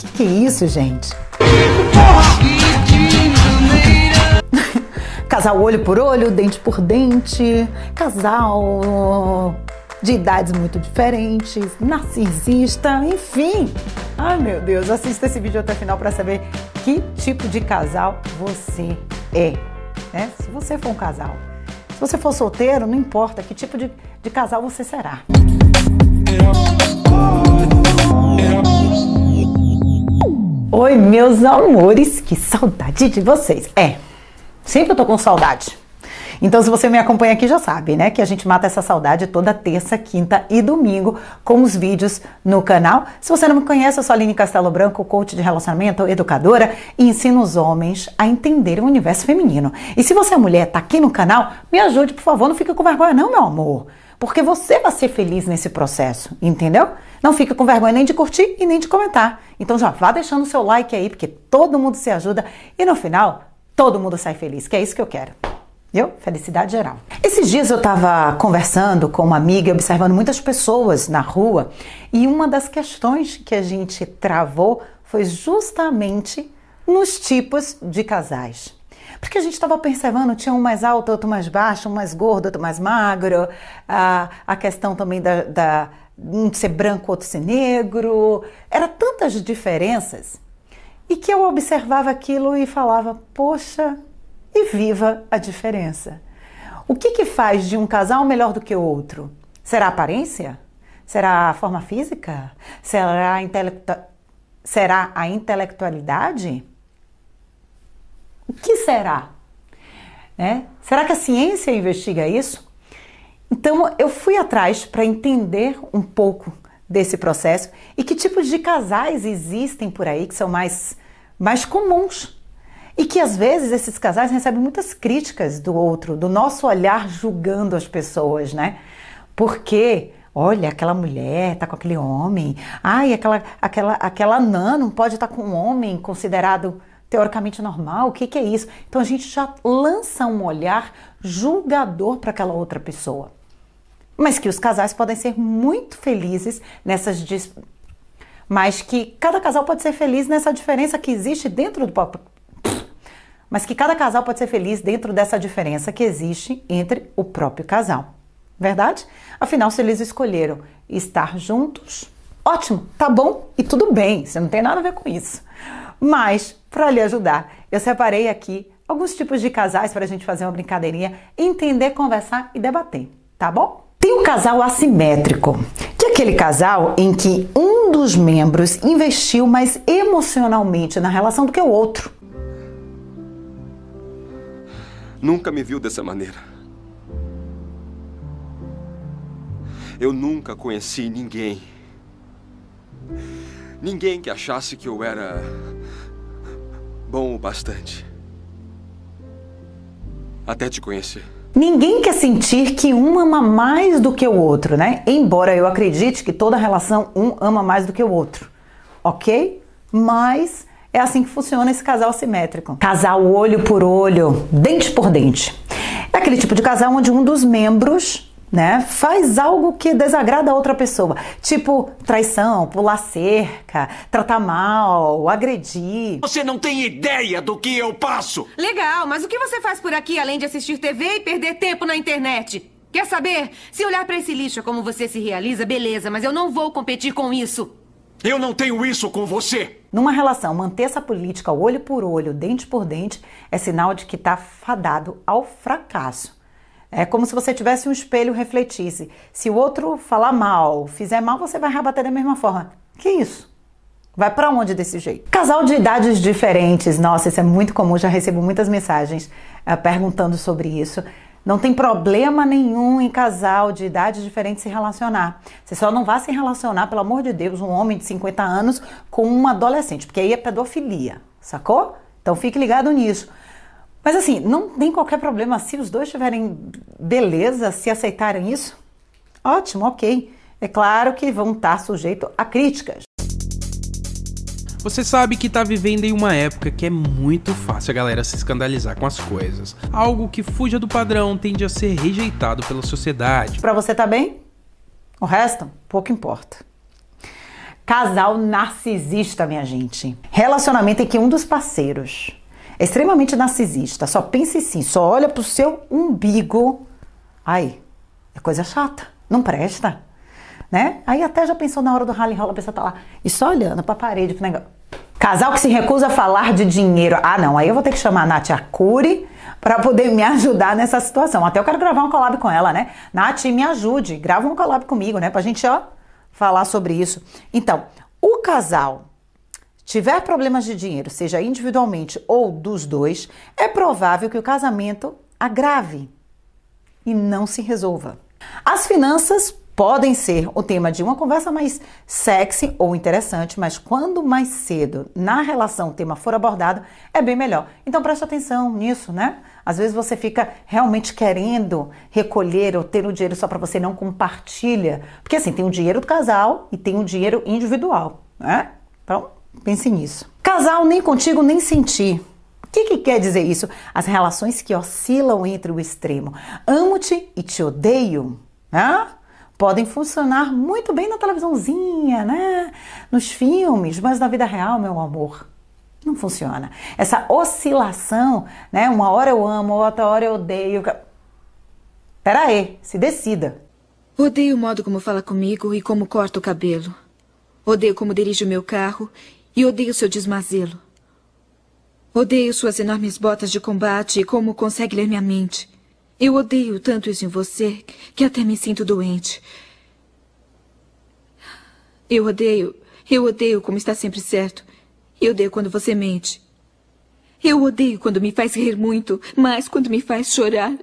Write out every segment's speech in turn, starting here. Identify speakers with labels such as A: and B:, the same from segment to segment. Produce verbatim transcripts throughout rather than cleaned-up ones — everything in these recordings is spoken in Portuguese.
A: Que que é isso, gente? Casal olho por olho, dente por dente, casal de idades muito diferentes, narcisista, enfim. Ai, meu Deus, assista esse vídeo até o final para saber que tipo de casal você é, né? Se você for um casal. Se você for solteiro, não importa que tipo de, de casal você será. Oi, meus amores, que saudade de vocês. É, sempre eu tô com saudade. Então, se você me acompanha aqui, já sabe, né? Que a gente mata essa saudade toda terça, quinta e domingo com os vídeos no canal. Se você não me conhece, eu sou a Aline Castelo Branco, coach de relacionamento, educadora, e ensino os homens a entenderem o universo feminino. E se você é mulher, tá aqui no canal, me ajude, por favor, não fica com vergonha não, meu amor. Porque você vai ser feliz nesse processo, entendeu? Não fica com vergonha nem de curtir e nem de comentar. Então já vá deixando o seu like aí, porque todo mundo se ajuda e no final, todo mundo sai feliz, que é isso que eu quero. Viu? Felicidade geral. Esses dias eu estava conversando com uma amiga, observando muitas pessoas na rua, e uma das questões que a gente travou foi justamente nos tipos de casais. Porque a gente estava observando, tinha um mais alto, outro mais baixo, um mais gordo, outro mais magro, a, a questão também da, da um ser branco, outro ser negro, era tantas diferenças, e que eu observava aquilo e falava, poxa, e viva a diferença. O que que faz de um casal melhor do que o outro? Será a aparência? Será a forma física? Será a, intelectu... será a intelectualidade? O que será? Né? Será que a ciência investiga isso? Então eu fui atrás para entender um pouco desse processo e que tipos de casais existem por aí que são mais, mais comuns. E que às vezes esses casais recebem muitas críticas do outro, do nosso olhar julgando as pessoas, né? Porque, olha, aquela mulher tá com aquele homem, ai, aquela, aquela, aquela anã não pode estar com um homem considerado teoricamente normal, o que que é isso? Então a gente já lança um olhar julgador para aquela outra pessoa. Mas que os casais podem ser muito felizes nessas... Dis... Mas que cada casal pode ser feliz nessa diferença que existe dentro do próprio... Mas que cada casal pode ser feliz dentro dessa diferença que existe entre o próprio casal. Verdade? Afinal, se eles escolheram estar juntos, ótimo, tá bom e tudo bem, você não tem nada a ver com isso. Mas, para lhe ajudar, eu separei aqui alguns tipos de casais para a gente fazer uma brincadeirinha, entender, conversar e debater, tá bom? Tem um casal assimétrico, que é aquele casal em que um dos membros investiu mais emocionalmente na relação do que o outro.
B: Nunca me viu dessa maneira. Eu nunca conheci ninguém. Ninguém que achasse que eu era bom o bastante. Até te conhecer.
A: Ninguém quer sentir que um ama mais do que o outro, né? Embora eu acredite que toda relação um ama mais do que o outro. Ok? Mas... é assim que funciona esse casal assimétrico. Casal olho por olho, dente por dente. É aquele tipo de casal onde um dos membros, né, faz algo que desagrada a outra pessoa. Tipo traição, pular cerca, tratar mal, agredir.
C: Você não tem ideia do que eu passo!
D: Legal, mas o que você faz por aqui além de assistir T V e perder tempo na internet? Quer saber? Se olhar pra esse lixo é como você se realiza, beleza, mas eu não vou competir com isso.
C: Eu não tenho isso com você!
A: Numa relação, manter essa política olho por olho, dente por dente, é sinal de que está fadado ao fracasso. É como se você tivesse um espelho e refletisse. Se o outro falar mal, fizer mal, você vai rebater da mesma forma. Que isso? Vai pra onde desse jeito? Casal de idades diferentes. Nossa, isso é muito comum, já recebo muitas mensagens uh, perguntando sobre isso. Não tem problema nenhum em casal de idades diferentes se relacionar. Você só não vai se relacionar, pelo amor de Deus, um homem de cinquenta anos com um adolescente, porque aí é pedofilia, sacou? Então fique ligado nisso. Mas assim, não tem qualquer problema se os dois tiverem beleza, se aceitarem isso. Ótimo, ok. É claro que vão estar sujeitos a críticas.
E: Você sabe que tá vivendo em uma época que é muito fácil a galera se escandalizar com as coisas. Algo que fuja do padrão tende a ser rejeitado pela sociedade.
A: Pra você tá bem? O resto, pouco importa. Casal narcisista, minha gente. Relacionamento em que um dos parceiros é extremamente narcisista, só pensa em si, só olha pro seu umbigo. Ai, é coisa chata, não presta, né? Aí até já pensou na hora do rally rola, a pessoa tá lá e só olhando pra parede, pro negócio. Casal que se recusa a falar de dinheiro. Ah, não, aí eu vou ter que chamar a Nath Arcuri para poder me ajudar nessa situação. Até eu quero gravar um collab com ela, né? Nath, me ajude, grava um collab comigo, né? Pra gente, ó, falar sobre isso. Então, o casal tiver problemas de dinheiro, seja individualmente ou dos dois, é provável que o casamento agrave e não se resolva. As finanças podem ser o tema de uma conversa mais sexy ou interessante, mas quando mais cedo na relação o tema for abordado, é bem melhor. Então preste atenção nisso, né? Às vezes você fica realmente querendo recolher ou ter o dinheiro só para você, não compartilha. Porque assim, tem o dinheiro do casal e tem o dinheiro individual, né? Então, pense nisso. Casal nem contigo nem sem ti. O que, que quer dizer isso? As relações que oscilam entre o extremo. Amo-te e te odeio, né? Podem funcionar muito bem na televisãozinha, né? Nos filmes, mas na vida real, meu amor, não funciona. Essa oscilação, né? Uma hora eu amo, outra hora eu odeio. Pera aí, se decida.
F: Odeio o modo como fala comigo e como corta o cabelo. Odeio como dirige o meu carro e odeio seu desmazelo. Odeio suas enormes botas de combate e como consegue ler minha mente. Eu odeio tanto isso em você que até me sinto doente. Eu odeio, eu odeio como está sempre certo. Eu odeio quando você mente. Eu odeio quando me faz rir muito, mas quando me faz chorar.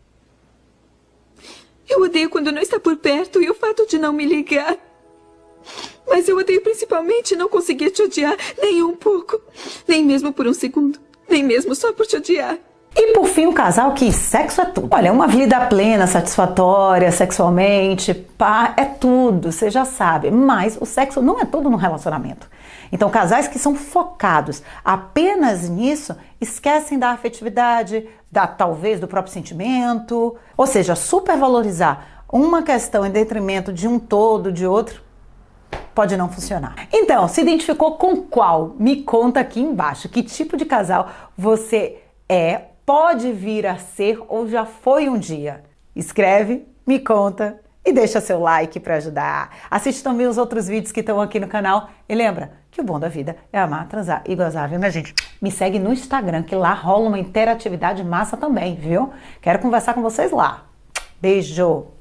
F: Eu odeio quando não está por perto e o fato de não me ligar. Mas eu odeio principalmente não conseguir te odiar nem um pouco, nem mesmo por um segundo, nem mesmo só por te odiar.
A: E por fim, o casal que sexo é tudo. Olha, uma vida plena, satisfatória, sexualmente, pá, é tudo, você já sabe. Mas o sexo não é tudo no relacionamento. Então, casais que são focados apenas nisso, esquecem da afetividade, da talvez do próprio sentimento. Ou seja, supervalorizar uma questão em detrimento de um todo, de outro, pode não funcionar. Então, se identificou com qual? Me conta aqui embaixo. Que tipo de casal você é, pode vir a ser ou já foi um dia? Escreve, me conta e deixa seu like para ajudar. Assiste também os outros vídeos que estão aqui no canal. E lembra que o bom da vida é amar, transar e gozar, viu, minha gente? Me segue no Instagram, que lá rola uma interatividade massa também, viu? Quero conversar com vocês lá. Beijo!